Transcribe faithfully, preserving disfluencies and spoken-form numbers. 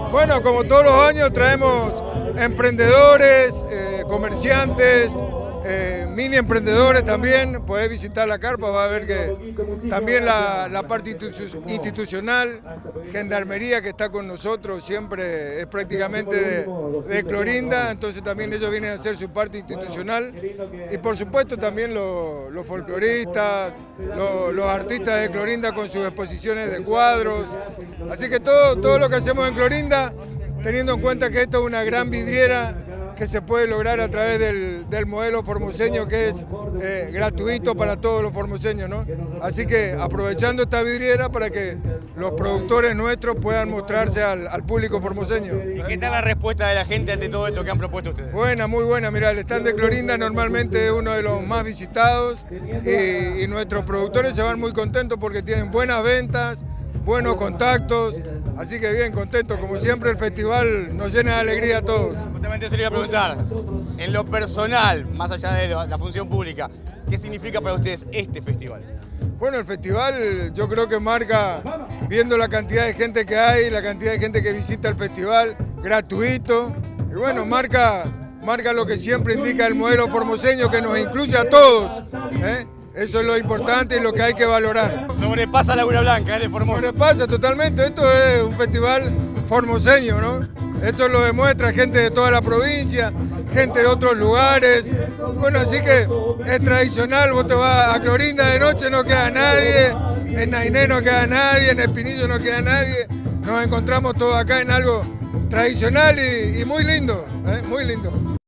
Bueno, como todos los años traemos emprendedores, eh, comerciantes, eh, mini emprendedores también. Podés visitar la carpa, va a ver que también la, la parte institucional, Gendarmería que está con nosotros siempre es prácticamente de, de Clorinda, entonces también ellos vienen a hacer su parte institucional y por supuesto también los, los folcloristas, los, los artistas de Clorinda con sus exposiciones de cuadros, así que todo, todo lo que hacemos en Clorinda, teniendo en cuenta que esto es una gran vidriera que se puede lograr a través del, del modelo formoseño que es eh, gratuito para todos los formoseños, ¿no? Así que aprovechando esta vidriera para que los productores nuestros puedan mostrarse al, al público formoseño. ¿Y qué tal la respuesta de la gente ante todo esto que han propuesto ustedes? Buena, muy buena. Mira, el stand de Clorinda normalmente es uno de los más visitados y, y nuestros productores se van muy contentos porque tienen buenas ventas, buenos contactos, así que bien, contentos. Como siempre el festival nos llena de alegría a todos. Justamente se le iba a preguntar, en lo personal, más allá de la función pública, ¿qué significa para ustedes este festival? Bueno, el festival yo creo que marca, viendo la cantidad de gente que hay, la cantidad de gente que visita el festival, gratuito, y bueno, marca, marca lo que siempre indica el modelo formoseño, que nos incluye a todos, ¿eh? Eso es lo importante y lo que hay que valorar. Sobrepasa Laguna Blanca, es de Formosa. Sobrepasa totalmente, esto es un festival formoseño, ¿no? Esto lo demuestra gente de toda la provincia, gente de otros lugares. Bueno, así que es tradicional, vos te vas a Clorinda de noche, no queda nadie, en Nainé no queda nadie, en Espinillo no queda nadie. Nos encontramos todos acá en algo tradicional y, y muy lindo, ¿eh? Muy lindo.